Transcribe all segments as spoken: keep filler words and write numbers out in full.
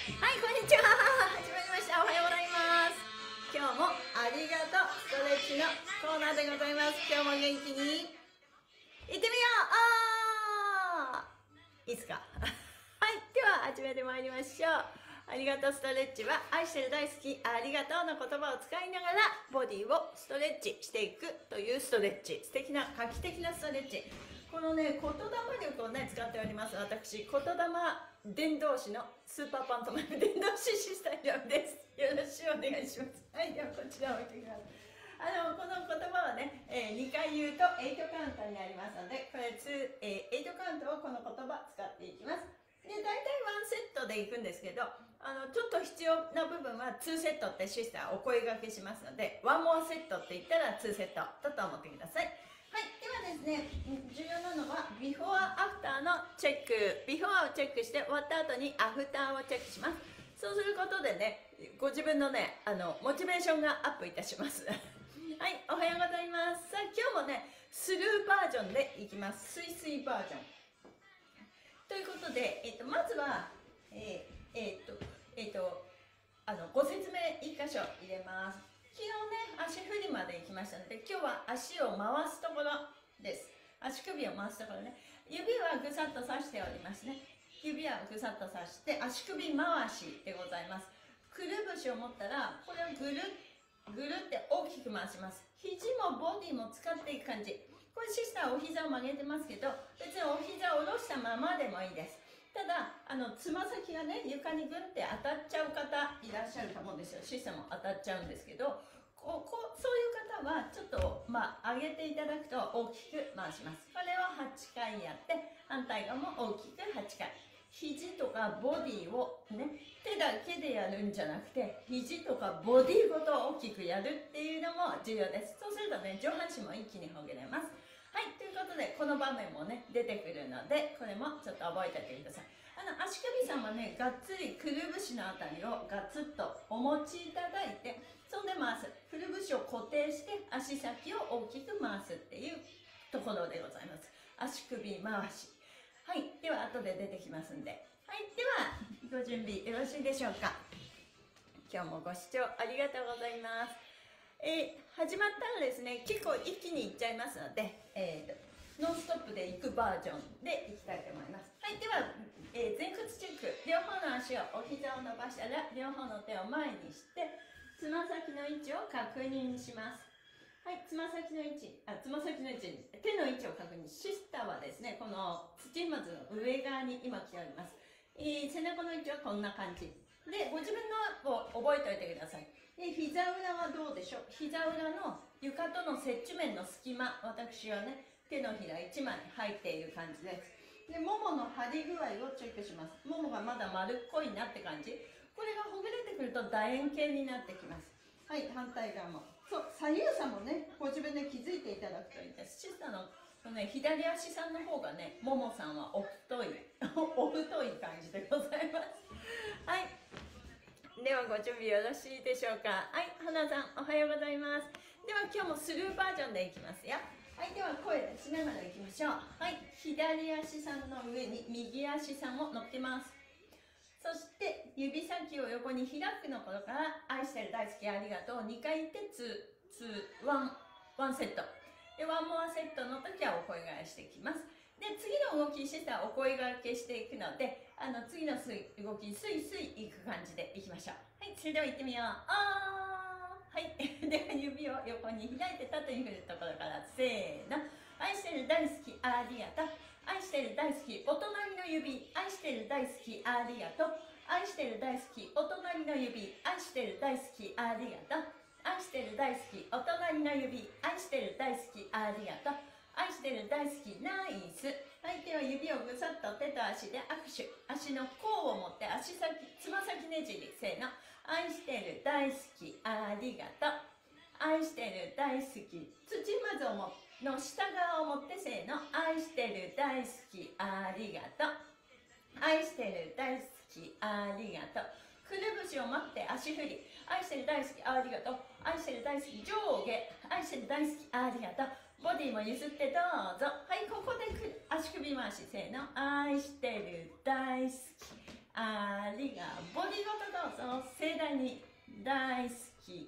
はい、こんにちは。始まりました。おはようございます。今日もありがとうストレッチのコーナーでございます。今日も元気にいってみよう。あーいいですか。はい、では始めてまいりましょう。ありがとうストレッチは愛してる大好きありがとうの言葉を使いながらボディをストレッチしていくというストレッチ、素敵な画期的なストレッチ。このね、言霊力をね使っております。私、言霊伝道師のスーパーパントマイム伝道師シスタージャムです。よろしくお願いします。はい、ではこちらを置いてください。あのこの言葉はね、えー、にかい言うとはちカウントになりますので、これに、えー、はちカウントをこの言葉使っていきます。で、大体ワンセットでいくんですけど、あのちょっと必要な部分はにセットってシスターお声掛けしますので、ワンモアセットって言ったらにセットだと思ってください。はい、ではですね、重要なのはビフォーアフターのチェック。ビフォーをチェックして終わった後にアフターをチェックします。そうすることでね、ご自分のね、あのモチベーションがアップいたします。はい、おはようございます。さあ、今日もね、スルーバージョンでいきます。スイスイバージョン。ということで、えっと、まずは、えー、えー、っと、えー、っと、あの、ご説明いっ箇所入れます。昨日ね、足振りまで行きましたので、今日は足を回すところです。足首を回すところね。指はぐさっと刺しておりますね。指はぐさっと刺して、足首回しでございます。くるぶしを持ったら、これをぐるっ、ぐるって大きく回します。肘もボディも使っていく感じ。これシスターお膝を曲げてますけど、別にお膝を下ろしたままでもいいです。ただ、あのつま先がね床にグンって当たっちゃう方いらっしゃると思うんですよ。シスターも当たっちゃうんですけど、こうこうそういう方はちょっと、まあ、上げていただくと大きく回します。これをはちかいやって、反対側も大きくはちかい。肘とかボディをね、手だけでやるんじゃなくて、肘とかボディごと大きくやるっていうのも重要です。そうするとね、上半身も一気にほぐれます。はい、ということでこの場面もね出てくるので、これもちょっと覚えておいてください。あの足首さんはね、がっつりくるぶしのあたりをガツッとお持ちいただいて、そんで回す。くるぶしを固定して足先を大きく回すっていうところでございます。足首回し。はい、では後で出てきますんで。はい、ではご準備よろしいでしょうか。今日もご視聴ありがとうございます。えー、始まったらですね、結構一気にいっちゃいますので、えー、ノンストップでいくバージョンでいきたいと思います。はい、では、えー、前屈チェック。両方の足をお膝を伸ばしたら両方の手を前にしてつま先の位置を確認します。はい、つま先の位置、あ、つま先の位置、手の位置を確認。シスターはですね、この土踏まずの上側に今来ております。えー、背中の位置はこんな感じで、ご自分のを覚えておいてください。で、膝裏はどうでしょう。膝裏の床との接地面の隙間、私はね、手のひらいちまい入っている感じです。で、ももの張り具合をチェックします。ももがまだ丸っこいなって感じ。これがほぐれてくると楕円形になってきます。はい、反対側も。そう、左右差もね、ご自分で気づいていただくといいです。シスターのね、左足さんの方がね、ももさんはお太い、お太い感じでございます。はい。ではご準備よろしいでしょうか。はい、花さんおはようございます。では今日もスルーバージョンでいきますよ。はい、では声出しながらいきましょう。はい、左足さんの上に右足さんを乗っけます。そして指先を横に開くの頃から愛してる大好きありがとうにかい言ってに、に、ワン、ワンセットで、ワンモアセットの時はお声がけしていきます。で、次の動きしてたらお声がけしていくので、あの次の動きスイスイいく感じでいきましょう。はい、それでは行ってみよう。あー、はい。では指を横に開いて縦に振るところからせーの。愛してる大好きありがとう。愛してる大好きお隣の指。愛してる大好きありがとう。愛してる大好きお隣の指。愛してる大好きありがとう。愛してる大好きお隣の指。愛してる大好きありがとう。愛してる大好きナイス。はい、では指をぐさっと手と足で握手。足の甲を持って足先、つま先ねじり。せーの。愛してる大好きありがとう。愛してる大好き土まずをもの下側を持ってせーの。愛してる大好きありがとう。愛してる大好きありがとう。くるぶしを持って足振り。愛してる大好きありがとう。愛してる大好き上下。愛してる大好きありがとう。ボディも譲ってどうぞ。はい、ここで足首回し。せーの。愛してる大好きありがとう。ボディ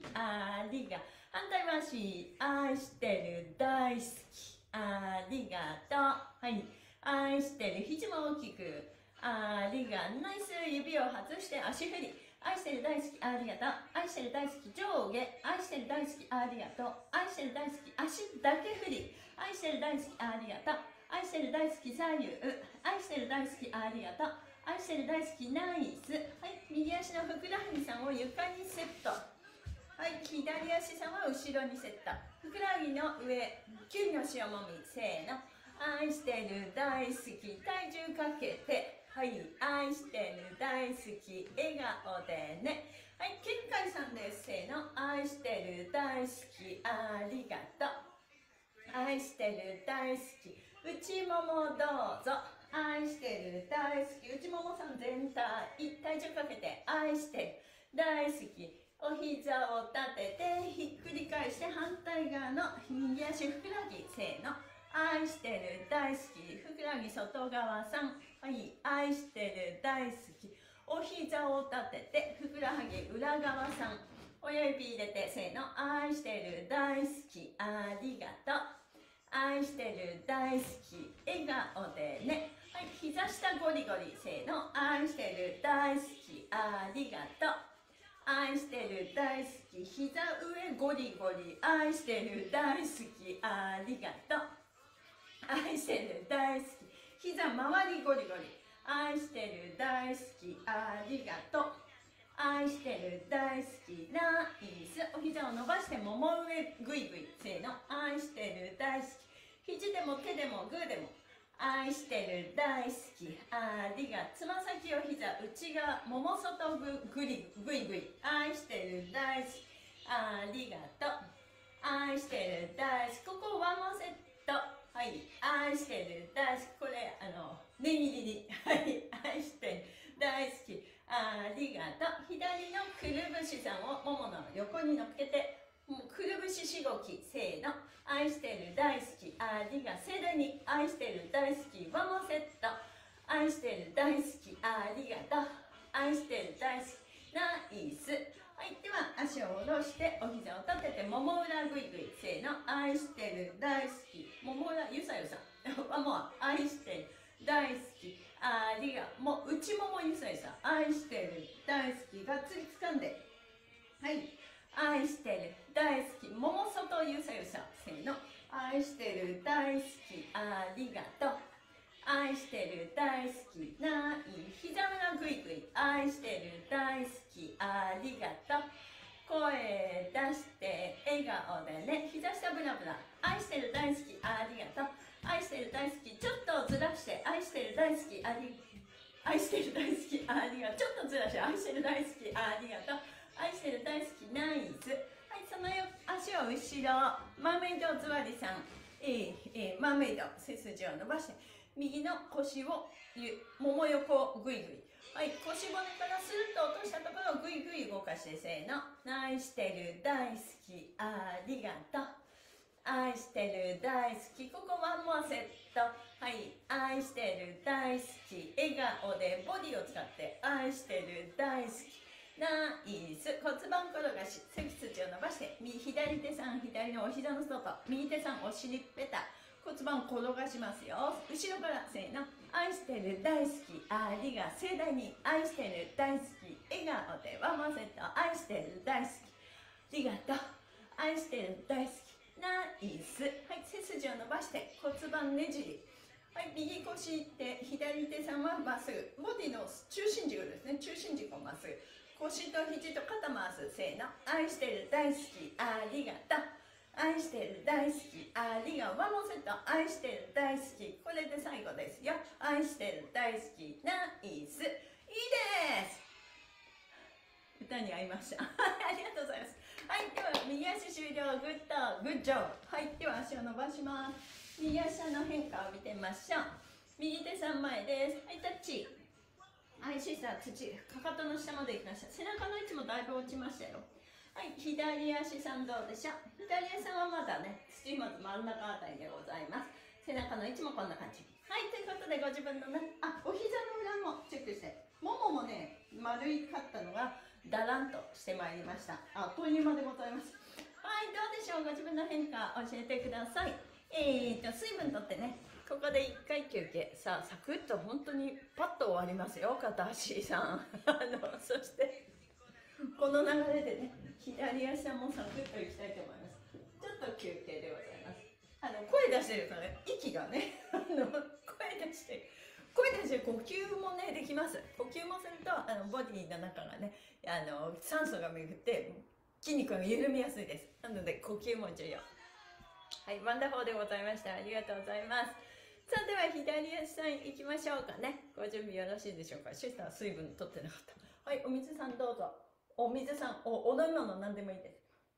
ありが。反対回し、愛してる、大好き、ありがとう。はい。愛してる、肘も大きく、ありが。ナイス。指を外して足振り。愛してる、大好き、ありがとう。愛してる、大好き、上下。愛してる、大好き、ありがとう。愛してる、大好き、足だけ振り。愛してる、大好き、ありがとう。愛してる、大好き、左右。愛してる、大好き、ありがとう。愛してる、大好き、ナイス。はい。右足のふくらはぎさんを床にセット。はい。左足さんは後ろにセット。ふくらはぎの上、きゅうりの塩もみ。せーの。愛してる、大好き、体重かけて。はい。愛してる、大好き、笑顔でね。はい。けんかいさんです。せーの。愛してる、大好き、ありがとう。愛してる、大好き、内ももどうぞ。愛してる、大好き、内ももさん全体、体重かけて。愛してる、大好き、お膝を立ててひっくり返して反対側の右足ふくらはぎ。せーの。愛してる、大好き、ふくらはぎ外側さん。はい。愛してる、大好き、お膝を立ててふくらはぎ裏側さん。親指入れて。せーの。愛してる、大好き、ありがとう。愛してる、大好き、笑顔でね。はい。膝下ゴリゴリ。せーの。愛してる、大好き、ありがとう。愛してる、大好き、膝上ゴリゴリ。愛してる、大好き、ありがとう。愛してる、大好き、膝周りゴリゴリ。愛してる、大好き、ありがとう。愛してる、大好き、ナイス。お膝を伸ばしてもも上グイグイ。せーの。愛してる、大好き、肘でも手でもグーでも。愛してる、大好き、ありが。つま先を膝内側、もも外ぐぐりぐいぐい。愛してる、大好き、ありがとう。愛してる、大好き。ここワンモンセット。はい。愛してる、大好き。これあの念入りに。はい。愛してる、大好き、ありがとう。左のくるぶしさんをももの横に乗っけて、もうくるぶししごき。せーの。愛してる、大好き、ありが。盛大に。愛してる、大好き、ワンモンセット。愛してる、大好き、ありがとう。愛してる、大好き、ナイス。はい。では足を下ろしてお膝を立ててもも裏ぐいぐい。せーの。愛してる、大好き、もも裏ゆさゆさ。ワンモア。愛してる、大好き、ありが。もう内ももゆさゆさ。愛してる、大好き、がっつり掴んで。はい。愛してる、大好き、もも外ゆさゆさ。せーの。愛してる、大好き、ありがとう。愛してる、大好き、ない。膝裏ぐいぐい。愛してる、大好き、ありがとう。声出して笑顔でね。膝下ブラブラ。愛してる、大好き、ありがとう。愛してる、大好き、ちょっとずらして。愛してる、大好き、あり愛してる、大好き、ありがとう。ちょっとずらして。愛してる、大好き、ありがとう。愛してる、大好き、ナイス。はい。その足を後ろ、マーメイド座りさん。えーえー、マーメイド背筋を伸ばして右の腰をもも横ぐいぐい。はい。腰骨からスルッと落としたところをぐいぐい動かして。せーの。愛してる、大好き、ありがとう。愛してる、大好き。ここワンモアセット。はい。愛してる、大好き、笑顔でボディを使って愛してる、大好き、ナイス。骨盤転がし、背筋を伸ばして右左手さん左のお膝の外、右手さんお尻ペタ、骨盤転がしますよ。後ろからせーの。愛してる、大好き、ありが。盛大に。愛してる、大好き、笑顔でワンモアセット。愛してる、大好き、ありがとう。愛してる、大好き、ナイス。はい。背筋を伸ばして骨盤ねじり。はい。右腰手、左手さんはまっすぐ。ボディの中心軸ですね。中心軸をまっすぐ。腰と肘と肩回す。せーの。愛してる、大好き、ありがとう。愛してる、大好き、ありが。ワンモンセット。愛してる、大好き。これで最後ですよ。愛してる、大好き、ナイス。いいです。歌に合いました。ありがとうございます。はい。では右足終了。グッド、グッジョブ。はい。では足を伸ばします。右足の変化を見てみましょう。右手さんまえです。はい。タッチ。はい。シーサー土、かかとの下まで行きました。背中の位置もだいぶ落ちましたよ。はい。左足さんどうでしょう。左足さんはまだね、土まず真ん中あたりでございます。背中の位置もこんな感じ。はい。ということでご自分のね、あ、お膝の裏もチェックして。もももね、丸いかったのがだらんとしてまいりました。あっという間でございます。はい、どうでしょう、ご自分の変化教えてください。えーと、水分とってね、ここでいっかい休憩。さあ、サクッと本当にパッと終わりますよ、片足さん。あの、そして、この流れでね、左足さんもサクッといきたいと思います。ちょっと休憩でございます。あの、声出してるとね、息がね、あの、声出して、声出して呼吸もね、できます。呼吸もすると、あの、ボディの中がね、あの、酸素が巡って、筋肉が緩みやすいです。なので、呼吸も重要。はい、ワンダフォーでございました。ありがとうございます。さあ、では左足さん行きましょうかね。ご準備よろしいでしょうか。シスター水分取ってなかった。はい、お水さんどうぞ。お水さん、お、お飲み物何でもいいです。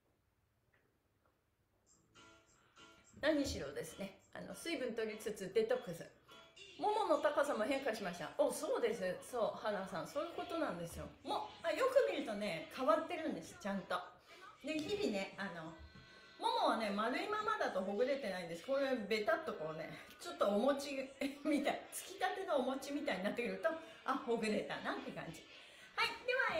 何しろですね、あの水分取りつつデトックス。ももの高さも変化しました。お、そうです。そう、花さん、そういうことなんですよ。もあよく見るとね、変わってるんです、ちゃんと。で、日々ね、あの、ももはね、丸いままだとほぐれてないんです。これ、ベタっとこうね、ちょっとお餅みたい、つきたてのお餅みたいになってくると、あ、ほぐれたなって感じ。はい、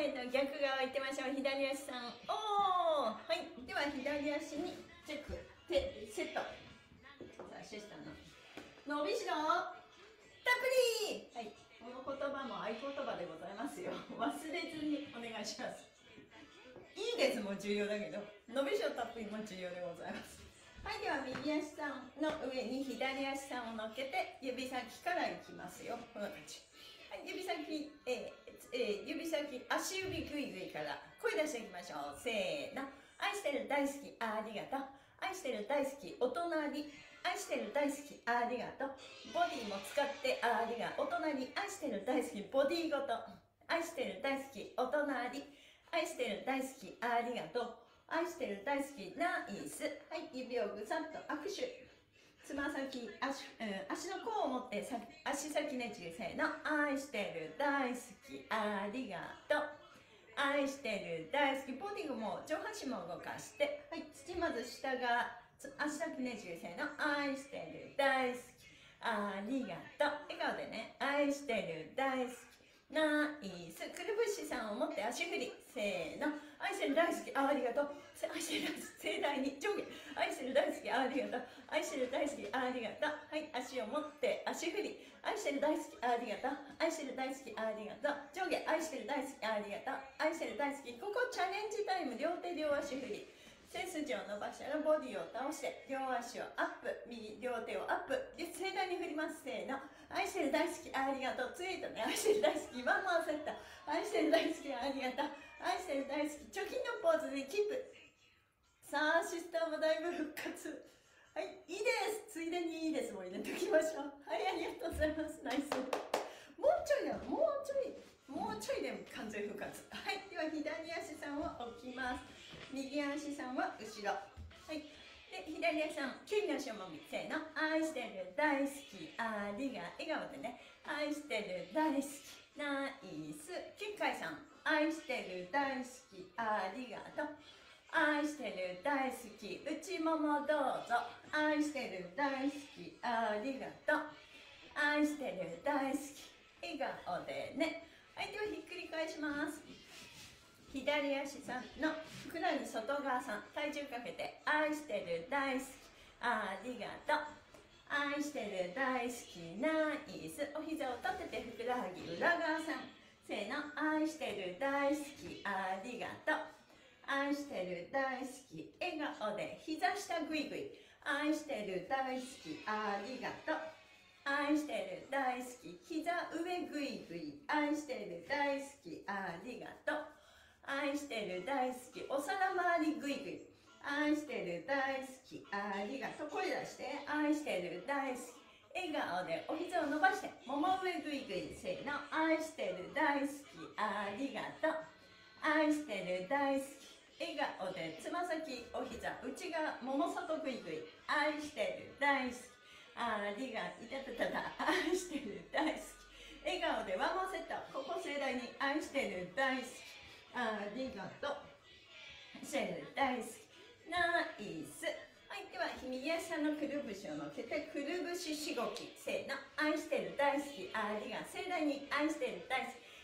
では、えーと、逆側行ってみましょう。左足さん。おー、はい、では左足にチェック。手、セット。さあ、シスターの。伸びしろたっぷり。はい、この言葉も合言葉でございますよ。忘れずにお願いします。いいですも重要だけど、伸びしろたっぷりも重要でございます。はい、では右足さんの上に左足さんを乗っけて、指先からいきますよ。こんな感じ。はい、指先、えーえー、指先、足指グイグイから声出していきましょう。せーの。愛してる、大好き、ありがとう。愛してる、大好き、お隣。愛してる、大好き、ありがとう。ボディも使ってありがとう。お隣。愛してる、大好き、ボディごと。愛してる、大好き、お隣。愛してる、大好き、ありがとう。愛してる、大好き、ナイス。はい、指をぐさっと握手。つま先、足、うん、足の甲を持ってさ足先ねじり、せーの。愛してる、大好き、ありがとう。愛してる、大好き。ボディも上半身も動かして、はい、土まず下が足先ねじり、せーの。愛してる、大好き、ありがとう。笑顔でね。愛してる、大好き、ナイス。くるぶしさんを持って足振り、せーの。愛してる、大好き、ありがとう。愛してる、盛大に上下。愛してる、大好き、ありがとう。愛してる、大好き、ありがとう。はい、足を持って足振り。愛してる、大好き、ありがとう。愛してる、大好き、ありがとう。上下。愛してる、大好き、ありがとう。愛してる、大好き。ここチャレンジタイム。両手両足振り。背筋を伸ばしたらボディを倒して両足をアップ、右両手をアップで盛大に振ります。せーの。愛してる、大好き、ありがとう。ツイートね。愛してる、大好き、ワンマンセット。愛してる、大好き、ありがとう。愛してる、大好き、貯金のポーズでキープ。さあ、シスターもだいぶ復活。はい、いいです。ついでにいいですも入れておきましょう。はい、ありがとうございます。ナイス。もうちょいだ、もうちょい、もうちょいで完全復活。はい、では左足さんを置きます。右足さんは後ろ。はい。で、左足さん、キュウリの足をもみ。せーの。愛してる、大好き、ありが、笑顔でね。愛してる、大好き、ナイス。きゅうかいさん、愛してる、大好き、ありがとう。愛してる、大好き、内ももどうぞ。愛してる、大好き、ありがとう。愛してる、大好き、笑顔でね。はい、ではひっくり返します。左足さんのふくらはぎ外側さん、体重かけて、愛してる、大好き、ありがとう。愛してる、大好き、ナイス。お膝を立ててふくらはぎ裏側さん。せーの。愛してる、大好き、ありがとう。愛してる、大好き、笑顔で膝下グイグイ。愛してる、大好き、ありがとう。愛してる、大好き、膝上グイグイ。愛してる、大好き、ありがとう。愛してる、大好き、お皿周りグイグイ。愛してる、大好き、ありがとう。声出して。愛してる、大好き、笑顔でお膝を伸ばして、もも上グイグイ。せーの。愛してる、大好き、ありがとう。愛してる、大好き、笑顔でつま先、お膝、内側、もも外グイグイ。愛してる、大好き、ありがとう。いたたたた。愛してる、大好き、笑顔でワンモンセット。ここ盛大に。愛してる、大好き、ありがとう。愛してる、大好き、ナイス。はい、では右足さんのくるぶしを乗せてくるぶししごき。せーの。愛してる、大好き、ありがとう。盛大に。愛してる、大好き、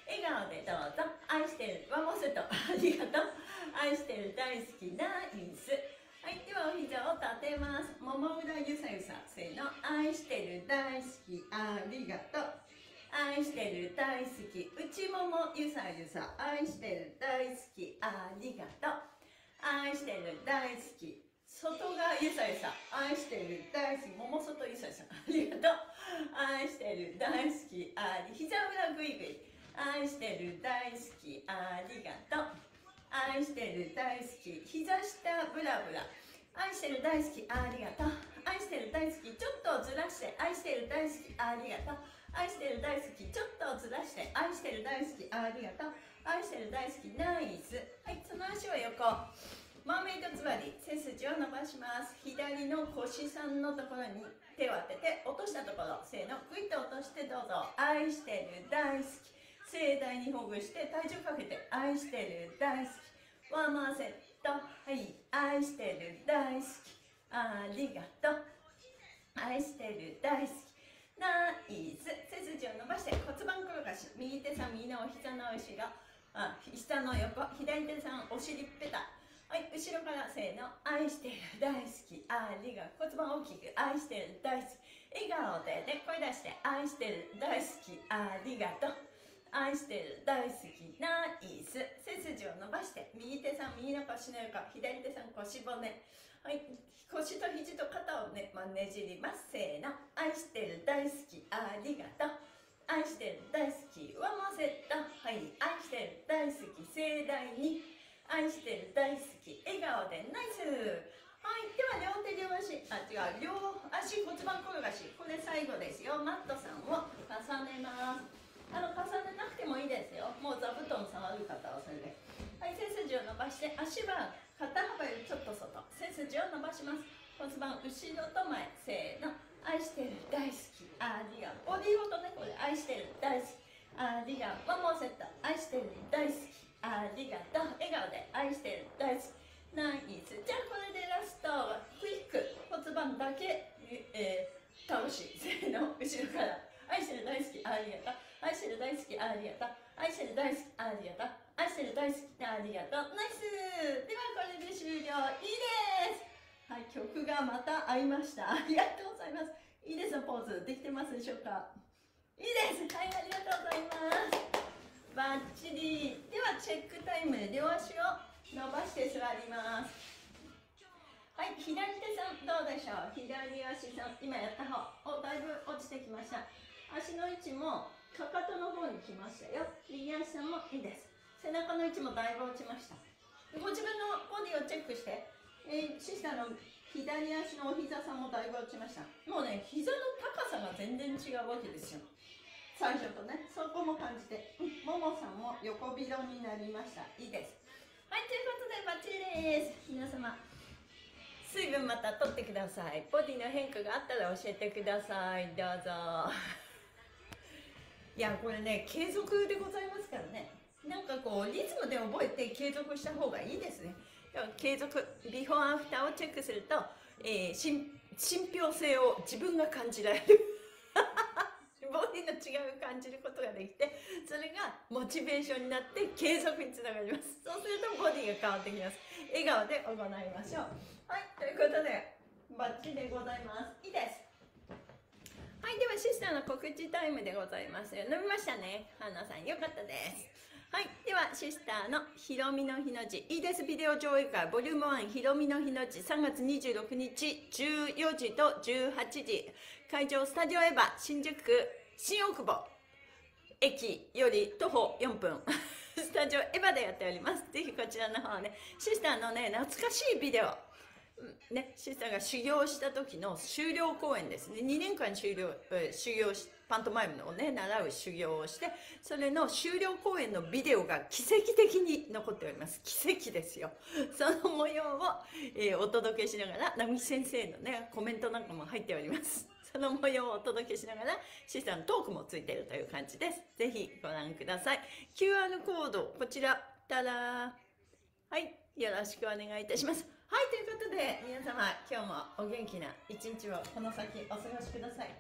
笑顔でどうぞ。愛してる。ワモスとありがとう。愛してる。大好き。ナイス。はい、ではお膝を立てます。もも裏ゆさゆさ。せーの。愛してる。大好き。ありがとう。愛してる。大好き。内ももゆさゆさ。愛してる。大好き。ありがとう。愛してる。大好き。外側ゆさゆさ。愛してる。大好き。もも外ゆさゆさ。ありがとう。愛してる。大好き。あり。膝裏ぐいぐい。愛してる。大好き。ありがとう。愛してる。大好き。膝下ブラブラ。愛してる。大好き。ありがとう。愛してる。大好き。ちょっとずらして。愛してる。大好き。ありがとう。愛してる。大好き。ちょっとずらして。愛してる。大好き。ありがとう。愛してる。大好き。ナイス。はい、その足を横。マーメイドつばり。背筋を伸ばします。左の腰さんのところに手を当てて、落としたところ。せーの。グイッと落としてどうぞ。愛してる。大好き。盛大にほぐして体重かけて。愛してる。大好き。ワンマンセット。はい。愛してる。大好き。ありがとう。愛してる。大好き。ナイス。背筋を伸ばして骨盤転がし。右手さん、右のお膝の後ろ。あ、下の横。左手さん、お尻ペタ。はい、後ろからせーの。愛してる。大好き。ありがとう。骨盤大きく。愛してる。大好き。笑顔で、で、声出して。愛してる。大好き。ありがとう。愛してる。大好き。ナイス。背筋を伸ばして。右手さん、右の腰の横。左手さん、腰骨。はい、腰と肘と肩をね、まあ、ねじります。せーの。愛してる。大好き。ありがとう。愛してる。大好き。ワンモアセット。はい、愛してる。大好き。盛大に。愛してる。大好き。笑顔でナイス。はい、では両手両足、あ、違う、両足骨盤転がし。これ最後ですよ。マットさんを重ねます。あの、重ねなくてもいいですよ。もう座布団触る方はそれで。はい、背筋を伸ばして、足は肩幅よりちょっと外。背筋を伸ばします。骨盤後ろと前。せーの。愛してる。大好き。ありがとう。ボディごとね、これ。愛してる。大好き。ありがとう。ワンモーセット。愛してる。大好き。ありがとう。笑顔で。愛してる。大好き。ナイス。じゃあこれでラスト。クイック。骨盤だけ、えー、倒し。せーの。後ろから。愛してる。大好き。ありがとう。愛してる。大好き。ありがとう。愛してる。大好き。ありがとう。愛してる。大好き。ありがとう。ナイス。ではこれで終了。いいです。はい、曲がまた合いました。ありがとうございます。いいですのポーズ。できてますでしょうか。いいです。はい、ありがとうございます。バッチリ。ではチェックタイムで両足を伸ばして座ります。はい、左手さんどうでしょう。左足さん、今やった方、お、だいぶ落ちてきました。足の位置もかかとの方に来ましたよ。右足さんもいいです。背中の位置もだいぶ落ちました。ご自分のボディをチェックして、えー、シスターの左足のお膝さんもだいぶ落ちました。もうね、膝の高さが全然違うわけですよ。最初とね、そこも感じて、うん、ももさんも横広になりました。いいです。はい、ということでバッチリです。皆様、水分また取ってください。ボディの変化があったら教えてください。どうぞ。いや、これね、継続でございますからね。なんかこう、リズムで覚えて継続した方がいいですね。継続、ビフォーアフターをチェックすると、えー、信憑性を自分が感じられる。ボディの違いを感じることができて、それがモチベーションになって継続につながります。そうするとボディが変わってきます。笑顔で行いましょう。はい、ということでバッチリでございます。いいです。はい、ではシスターの告知タイムでございます。飲みましたね、花さん。よかったです。はい、ではシスターのひろみの日の字、いいですビデオ上映会ボリュームワンひろみの日の字、さんがつにじゅうろくにちじゅうよじとじゅうはちじ、会場スタジオエヴァ新宿区新大久保駅より徒歩よんぷんスタジオエヴァでやっております。ぜひこちらの方ね、シスターのね、懐かしいビデオね、シスターが修行した時の修了公演ですね。にねんかん修了、えー、修行し、パントマイムをね、習う修行をして、それの修了公演のビデオが奇跡的に残っております。奇跡ですよ。その模様を、えー、お届けしながら、並木先生のね、コメントなんかも入っております。その模様をお届けしながら、シスターのトークもついているという感じです。ぜひご覧ください。キューアール コード、こちら、たらはい、よろしくお願いいたします。はい、ということで、皆様、今日もお元気な一日をこの先お過ごしください。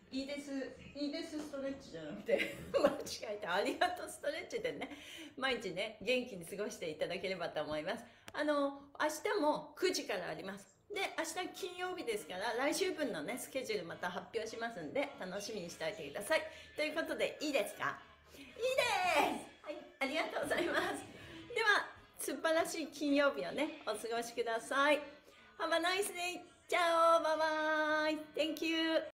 いいです、いいですストレッチじゃなくて間違えた、ありがとうストレッチでね、毎日ね、元気に過ごしていただければと思います。あの、明日もくじからあります。で、明日金曜日ですから、来週分のね、スケジュールまた発表しますんで、楽しみにしておいてください。ということで、いいですか？いいです。はい、ありがとうございます。では、素晴らしい金曜日をね、お過ごしください。Have a nice day! チャオバイバイ Thank you!